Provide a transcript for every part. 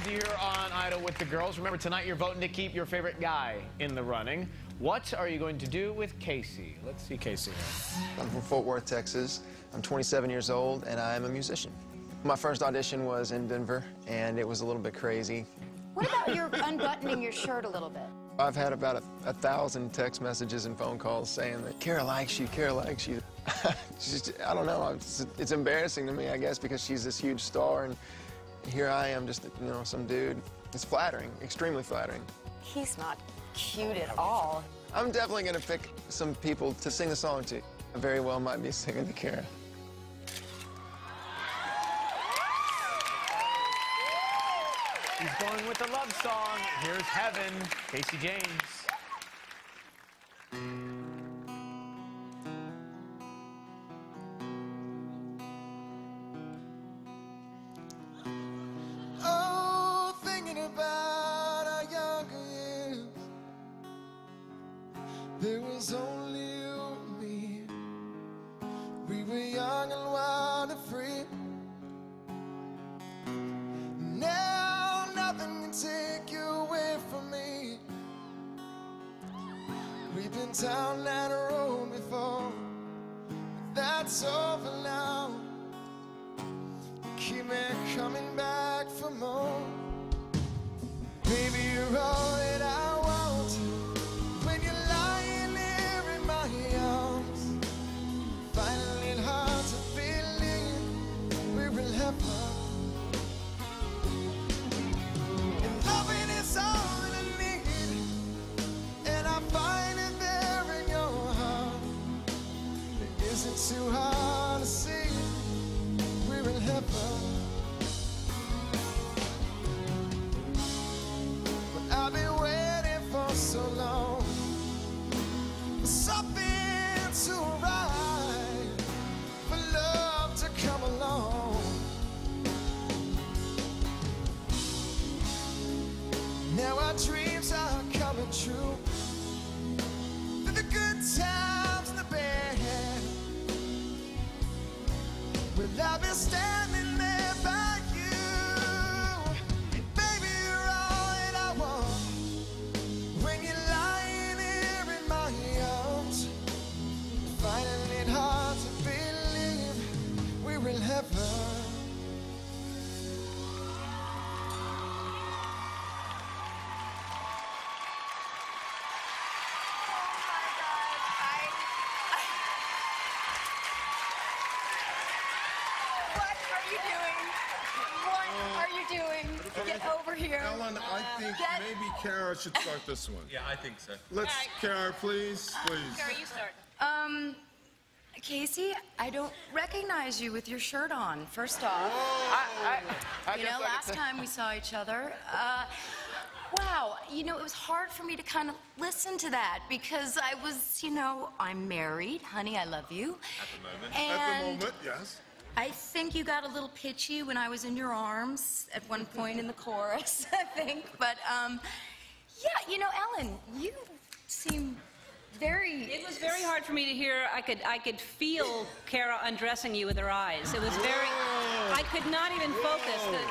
Casey here on Idol with the girls. Remember, tonight you're voting to keep your favorite guy in the running. What are you going to do with Casey? Let's see Casey here. I'm from Fort Worth, Texas. I'm 27 years old, and I'm a musician. My first audition was in Denver, and it was a little bit crazy. What about your unbuttoning your shirt a little bit? I've had about 1,000 text messages and phone calls saying that Kara likes you, Kara likes you. I don't know, it's embarrassing to me, I guess, because she's this huge star, and here I am, just, you know, some dude. It's flattering, extremely flattering. He's not cute at all. I'm definitely gonna pick some people to sing the song to. I very well might be singing to Kara. He's going with the love song. Here's Heaven, Casey James. Oh, thinking about our younger years, there was only you and me. We were young and wild and free. Now nothing can take you away from me. We've been down that road before, but that's over now. Keep me coming back for more. Baby, you're all that I want. When you're lying there in my arms, finding it hard to believe we're in heaven. And loving is all that I need, and I find it there in your heart. It isn't too hard to see. We're in heaven. But I've been waiting for so long for something to arrive, for love to come along. Now our dreams are coming true, through the good times and the bad. Well, I've been standing there by you. Baby, you're all that I want. When you're lying here in my arms, finding it hard to believe we're in heaven. Get over here. Ellen, I think maybe Kara should start this one. Yeah, I think so. Let's, Kara, please, please. Kara, you start. Casey, I don't recognize you with your shirt on, first off. You know, last time we saw each other, wow, you know, it was hard for me to kind of listen to that because I was, you know, I'm married. Honey, I love you. At the moment. And At the moment, yes. I think you got a little pitchy when I was in your arms at one point in the chorus, I think. But, yeah, you know, Ellen, you seem very... It was very hard for me to hear. I could feel Kara undressing you with her eyes. It was very... I could not even focus.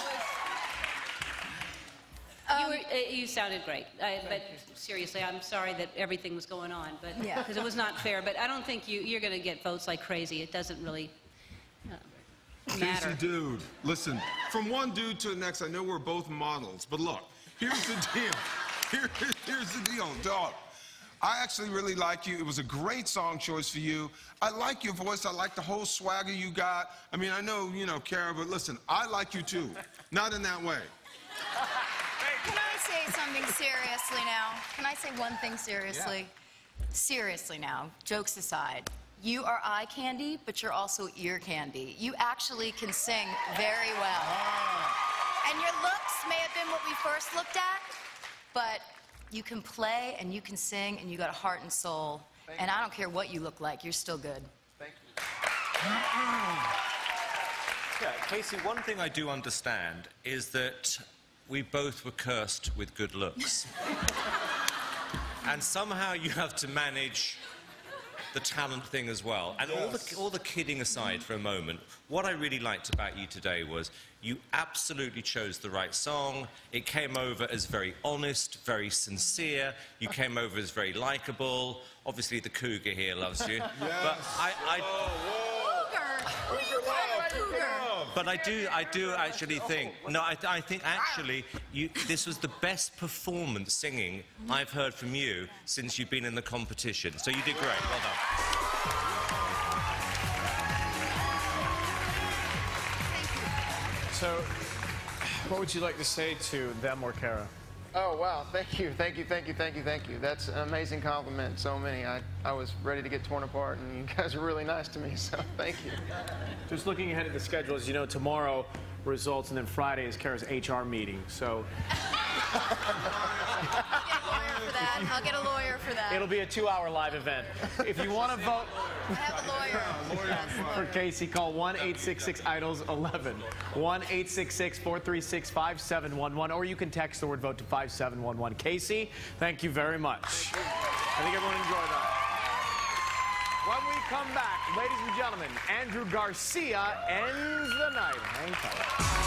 You sounded great. But seriously, I'm sorry that everything was going on. But because it was not fair. But I don't think you're going to get votes like crazy. It doesn't really... matter. Casey, dude, listen, from one dude to the next, I know we're both models, but look, here's the deal. Here's the deal, dog. I actually really like you. It was a great song choice for you. I like your voice. I like the whole swagger you got. I mean, I know, you know, Kara, but listen, I like you too. Not in that way. Can I say something seriously now? Can I say one thing seriously? Yeah. Seriously now, jokes aside. You are eye candy, but you're also ear candy. You actually can sing very well. And your looks may have been what we first looked at, but you can play and you can sing and you got a heart and soul. And I don't care what you look like, you're still good. Thank you. Yeah, Casey, one thing I do understand is that we both were cursed with good looks. And somehow you have to manage the talent thing as well. And all the kidding aside for a moment, what I really liked about you today was you absolutely chose the right song. It came over as very honest, very sincere. You came over as very likable. Obviously, the cougar here loves you. But But I do actually think, I think actually this was the best performance singing I've heard from you since you've been in the competition. So you did great. Well done. So, what would you like to say to them or Kara? Oh, wow. Thank you. Thank you. Thank you. Thank you. Thank you. That's an amazing compliment. So many. I was ready to get torn apart, and you guys are really nice to me, so thank you. Just looking ahead at the schedule, as you know, tomorrow results, and then Friday is Kara's HR meeting, so... I'll get a lawyer for that. It'll be a 2-hour live event. If you want to vote... I have a lawyer. For Casey, call 1-866-IDOLS-11. 1-866-436-5711. Or you can text the word vote to 5711. Casey, thank you very much. I think everyone enjoyed that. When we come back, ladies and gentlemen, Andrew Garcia ends the night. Hang tight.